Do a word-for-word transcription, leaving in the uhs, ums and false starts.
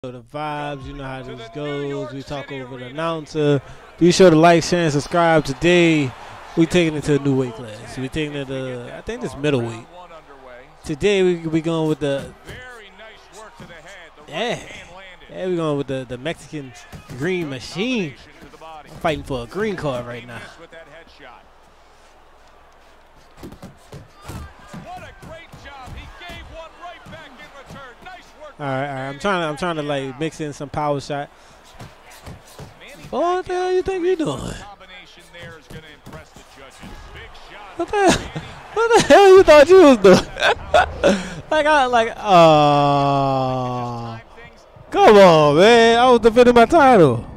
The vibes, you know how this goes. We talk over the announcer. Be sure to like, share, and subscribe. Today, we taking it to a new weight class. We taking it to, I think it's middleweight. Today, we we going with the, yeah, yeah, we going with the the Mexican Green Machine. Fighting for a green card right now. All right, all right. I'm trying to, I'm trying to like mix in some power shot. Oh, what the hell you think you're doing? What the, what the hell you thought you was doing? like I, like, uh, come on, man. I was defending my title.